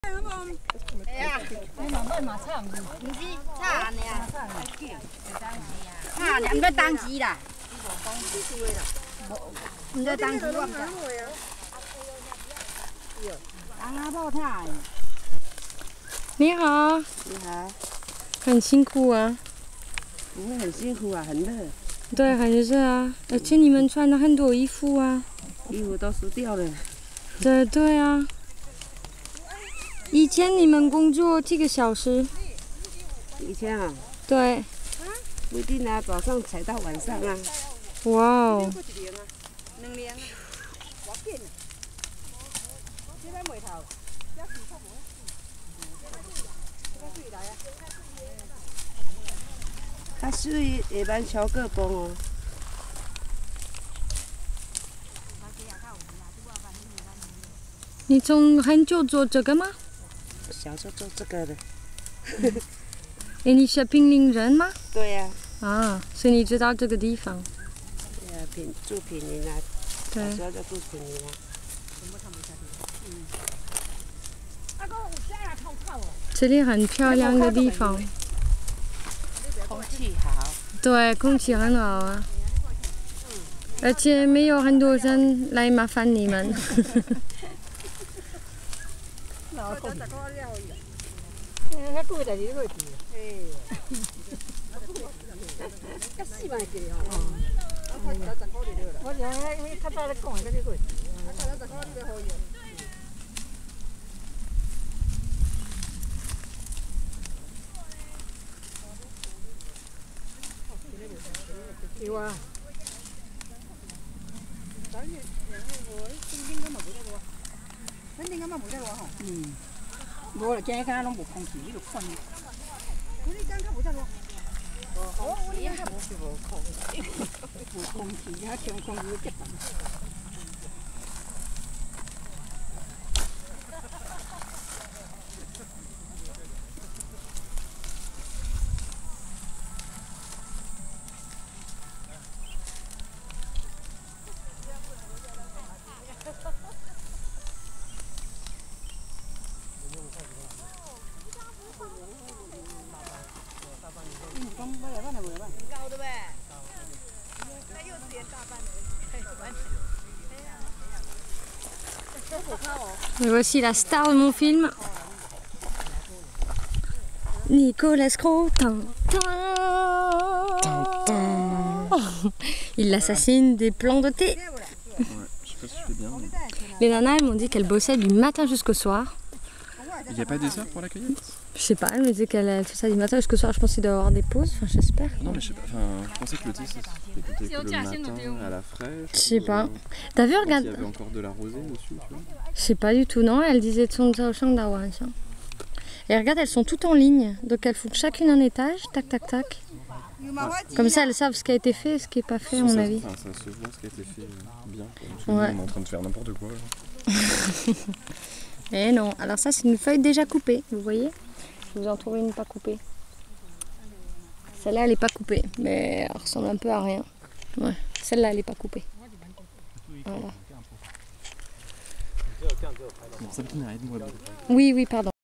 你好， 你好， 很辛苦啊。 不会很辛苦啊，很热。 对，很热啊，而且你们穿了很多衣服啊。 衣服都湿掉了。 对啊。以前你们工作几个小时？ 以前啊， 对。 不一定啊，早上踩到晚上啊。 哇哦。 它水会蛮超过磅哦。 你从很久做这个吗？ 小时候做这个的。 诶，你是平林人吗？ 对呀。 啊，所以你知道这个地方。 对呀，住平林啊。 对。 小时候就住平林啊。 这里很漂亮的地方。 空气好。 对，空气很好啊。而且没有很多人来麻烦你们。 有啊。无啦，今日敢拢无空气，你著看。我你讲较无遮热。我你讲较无空气，无空气，遐强空气结冻。 Et voici la star de mon film. Nicolas Crotin. Il assassine des plants de thé. Ouais, je sais pas si je fais bien. Mais... Les nanas, elles m'ont dit qu'elles bossaient du matin jusqu'au soir. Il n'y a pas des heures pour la cueillette? Je sais pas, elle me disait qu'elle fait ça du matin jusqu'au soir. Je pense qu'il doit y avoir des pauses, enfin j'espère. Non, mais je sais pas, enfin, je pensais que le thé c'était que le matin à la fraîche. Je sais pas. T'as vu, regarde. Il y avait encore de la rosée dessus, tu vois. Je sais pas du tout, non, elle disait et regarde, elles sont toutes en ligne, donc elles font chacune un étage, tac tac tac. Comme ça, elles savent ce qui a été fait et ce qui n'est pas fait, à mon avis. Enfin, ça se voit ce qui a été fait bien. Parce Ouais. que nous, on est en train de faire n'importe quoi. Et non, alors ça c'est une feuille déjà coupée, vous voyez? Je vous en trouve une pas coupée. Celle-là elle est pas coupée, mais elle ressemble un peu à rien. Ouais, celle-là elle est pas coupée. Voilà. Bon, Sabine, arrête-moi. Oui, oui, pardon.